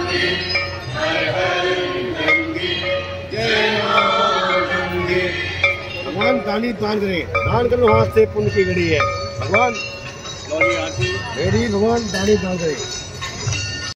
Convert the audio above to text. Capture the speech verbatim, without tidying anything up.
भगवान दानी दान करे, दान करो हाथ से पुण्य की घड़ी है। भगवान मेरी भगवान दानी दान करे।